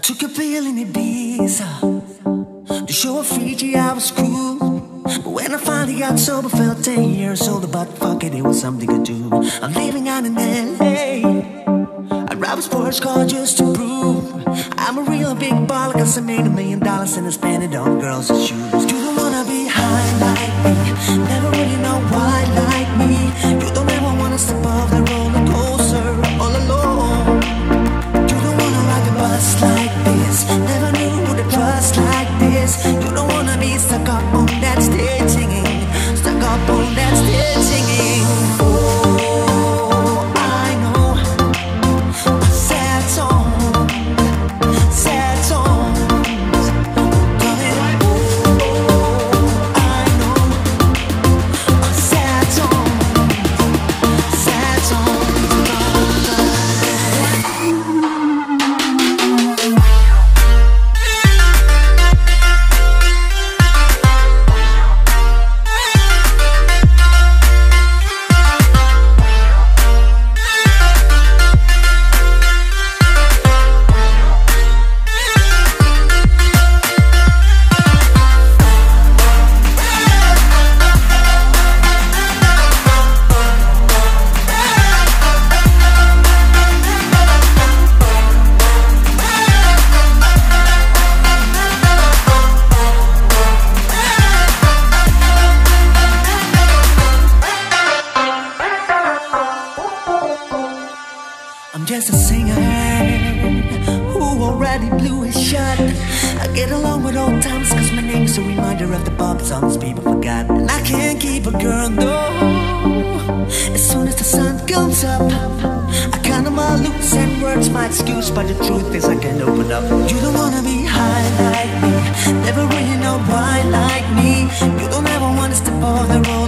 took a pill in Ibiza to show a Fiji I was cool. But when I finally got sober, felt 10 years older. But fuck it, it was something to do. I'm living out in LA. I drive a sports car just to prove I'm a real big baller, cause I made $1 million and I spent it on girls' shoes. You don't wanna be high like me, never really know why like me. You don't ever wanna step off the roller coaster all alone. You don't wanna ride the bus like this, never knew who to trust like this. You don't wanna be stuck up on that stage singing, stuck up on that stage singing. Oh, I know a sad song, sad songs. Darling, oh, I know a sad song, sad song. I'm just a singer who already blew his shot. I get along with old times cause my name's a reminder of the pop songs people forgot. And I can't keep a girl, no. As soon as the sun comes up, I count on my loops and words my excuse, but the truth is I can't open up. You don't wanna be high like me, never really know why like me. You don't ever wanna step off the road